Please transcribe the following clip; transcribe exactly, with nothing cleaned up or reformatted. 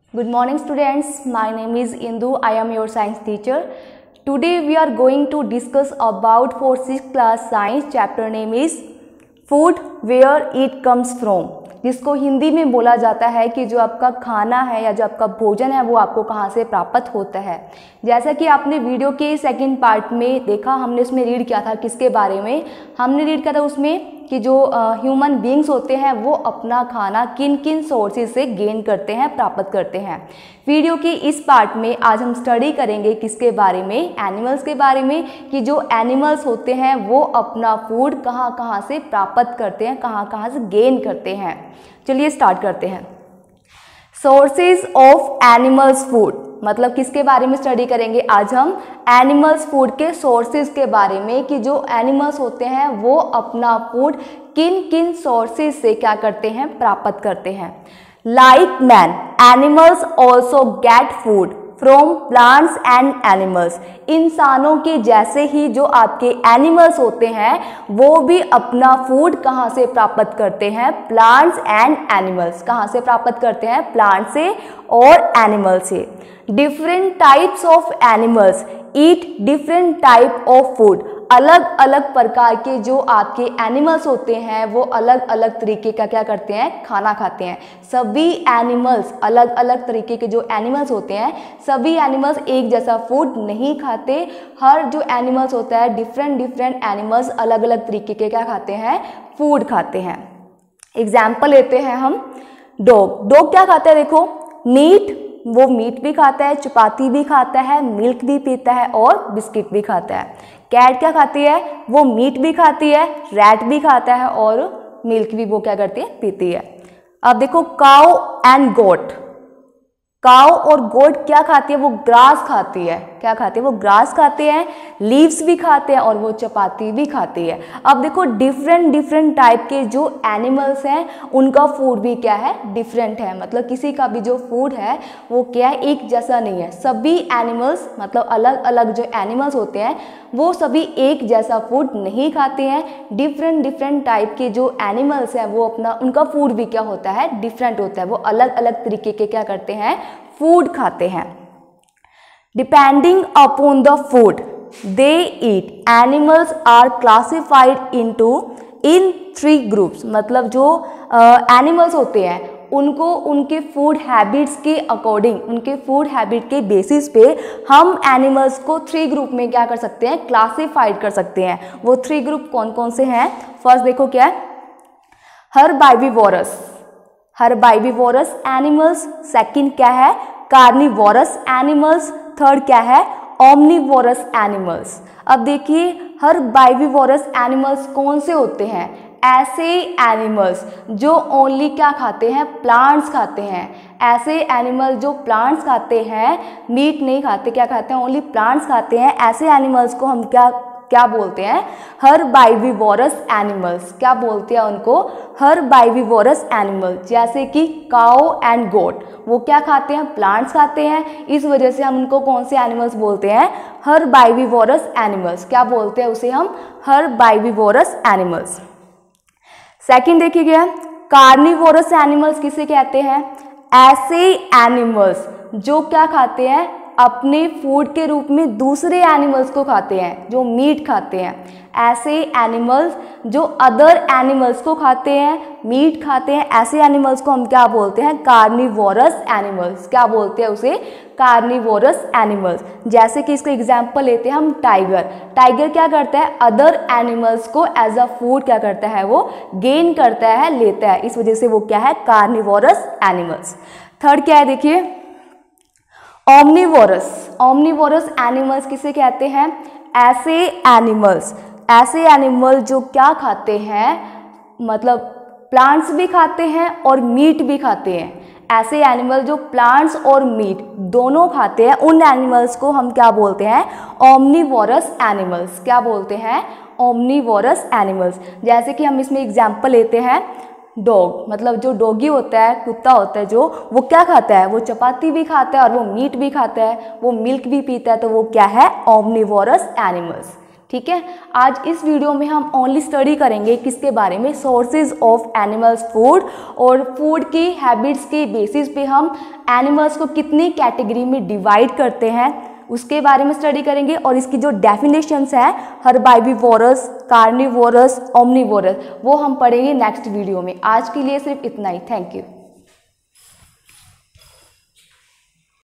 Good morning students, my name is Indu, I am your science teacher. Today we are going to discuss about for sixth class science, chapter name is food where it comes from, जिसको हिंदी में बोला जाता है कि जो आपका खाना है या जो आपका भोजन है वो आपको कहाँ से प्राप्त होता है। जैसा कि आपने वीडियो के सेकंड पार्ट में देखा, हमने उसमें रीड किया था किसके बारे में, हमने रीड किया था उसमें कि जो ह्यूमन uh, बीइंग्स होते हैं वो अपना खाना किन किन सोर्सेज से गेन करते हैं, प्राप्त करते हैं। वीडियो के इस पार्ट में आज हम स्टडी करेंगे किसके बारे में, एनिमल्स के बारे में, कि जो एनिमल्स होते हैं वो अपना फूड कहाँ कहाँ से प्राप्त करते हैं, कहाँ कहाँ से गेन करते हैं। चलिए स्टार्ट करते हैं। सोर्सेज ऑफ एनिमल्स फूड, मतलब किसके बारे में स्टडी करेंगे आज हम, एनिमल्स फूड के सोर्सेज के बारे में, कि जो एनिमल्स होते हैं वो अपना फूड किन किन सोर्सेज से क्या करते हैं, प्राप्त करते हैं। Like man, animals also get food from plants and animals, इंसानों के जैसे ही जो आपके एनिमल्स होते हैं वो भी अपना फूड कहाँ से प्राप्त करते हैं, प्लांट्स एंड एनिमल्स, कहाँ से प्राप्त करते हैं, प्लांट से और एनिमल से। Different types of animals eat different type of food, अलग अलग प्रकार के जो आपके एनिमल्स होते हैं वो अलग अलग तरीके का क्या करते हैं, खाना खाते हैं। सभी एनिमल्स, अलग अलग तरीके के जो एनिमल्स होते हैं, सभी एनिमल्स एक जैसा फूड नहीं खाते। हर जो एनिमल्स होता है, डिफरेंट डिफरेंट एनिमल्स अलग अलग तरीके के क्या खाते हैं, फूड खाते हैं। एग्जाम्पल लेते हैं हम, डॉग। डॉग क्या खाता है, देखो, मीट, वो मीट भी खाता है, चपाती भी खाता है, मिल्क भी पीता है और बिस्किट भी खाता है। कैट क्या खाती है, वो मीट भी खाती है, रैट भी खाता है और मिल्क भी वो क्या करती है, पीती है। अब देखो काउ एंड गोट, काउ और गोट क्या खाती है, वो ग्रास खाती है। क्या खाती है, वो ग्रास खाते हैं, लीव्स भी खाते हैं और वो चपाती भी खाती है। अब देखो डिफरेंट डिफरेंट टाइप के जो एनिमल्स हैं उनका फूड भी क्या है, डिफरेंट है। मतलब किसी का भी जो फूड है वो क्या है, एक जैसा नहीं है। सभी एनिमल्स, मतलब अलग अलग जो एनिमल्स होते हैं वो सभी एक जैसा फूड नहीं खाते हैं। डिफरेंट डिफरेंट टाइप के जो एनिमल्स हैं वो अपना, उनका फूड भी क्या होता है, डिफरेंट होता है। वो अलग अलग तरीके के क्या करते हैं, फूड खाते हैं। Depending upon the food they eat, animals are classified into in three groups, मतलब जो एनिमल्स uh, होते हैं उनको उनके फूड हैबिट्स के अकॉर्डिंग, उनके फूड हैबिट के बेसिस पे हम एनिमल्स को थ्री ग्रुप में क्या कर सकते हैं, क्लासिफाइड कर सकते हैं। वो थ्री ग्रुप कौन कौन से हैं, फर्स्ट देखो क्या है, हर्बाइविवोरस, हर्बाइविवोरस एनिमल्स। सेकंड क्या है, कार्निवोरस एनिमल्स। थर्ड क्या है, ओमनिवोरस एनिमल्स। अब देखिए हर्बाइविवोरस एनिमल्स कौन से होते हैं, ऐसे एनिमल्स जो ओनली क्या खाते हैं, प्लांट्स खाते हैं। ऐसे एनिमल जो प्लांट्स खाते हैं, मीट नहीं खाते, क्या खाते हैं, ओनली प्लांट्स खाते हैं। ऐसे एनिमल्स को हम क्या क्या बोलते हैं, हर्बाइविवोरस एनिमल्स। क्या बोलते हैं उनको, हर्बाइविवोरस एनिमल। जैसे कि काउ एंड गोट, वो क्या खाते हैं, प्लांट्स खाते हैं, इस वजह से हम उनको कौन से एनिमल्स बोलते हैं, हर्बाइविवोरस एनिमल्स। क्या बोलते हैं उसे हम, हर्बाइविवोरस एनिमल्स। सेकंड देखिएगा, कार्निवोरस एनिमल्स किसे कहते हैं, ऐसे एनिमल्स जो क्या खाते हैं, अपने फूड के रूप में दूसरे एनिमल्स को खाते हैं, जो मीट खाते हैं। ऐसे एनिमल्स जो अदर एनिमल्स को खाते हैं, मीट खाते हैं, ऐसे एनिमल्स को हम क्या बोलते हैं, कार्निवोरस एनिमल्स। क्या बोलते हैं उसे, कार्निवोरस एनिमल्स। जैसे कि इसका एग्जांपल लेते हैं हम, टाइगर। टाइगर क्या करता है, अदर एनिमल्स को एज अ फूड क्या करता है, वो गेन करता है, लेता है, इस वजह से वो क्या है, कार्निवोरस एनिमल्स। थर्ड क्या है, देखिए ओमनिवोरस। ओमनिवोरस एनिमल्स किसे कहते हैं, ऐसे एनिमल्स, ऐसे एनिमल जो क्या खाते हैं, मतलब प्लांट्स भी खाते हैं और मीट भी खाते हैं। ऐसे एनिमल जो प्लांट्स और मीट दोनों खाते हैं, उन एनिमल्स को हम क्या बोलते हैं, ओमनिवोरस एनिमल्स। क्या बोलते हैं, ओमनिवोरस एनिमल्स। जैसे कि हम इसमें एग्जाम्पल लेते हैं, डॉग, मतलब जो डॉगी होता है, कुत्ता होता है जो, वो क्या खाता है, वो चपाती भी खाता है और वो मीट भी खाता है, वो मिल्क भी पीता है, तो वो क्या है, ओमनिवोरस एनिमल्स। ठीक है। आज इस वीडियो में हम ओनली स्टडी करेंगे किसके बारे में, सोर्सेज ऑफ एनिमल्स फूड, और फूड की हैबिट्स के बेसिस पे हम एनिमल्स को कितनी कैटेगरी में डिवाइड करते हैं उसके बारे में स्टडी करेंगे। और इसकी जो डेफिनेशंस है हर्बाइवोरस, कार्निवोरस, ओमनिवोरस, वो हम पढ़ेंगे नेक्स्ट वीडियो में। आज के लिए सिर्फ इतना ही। Thank you.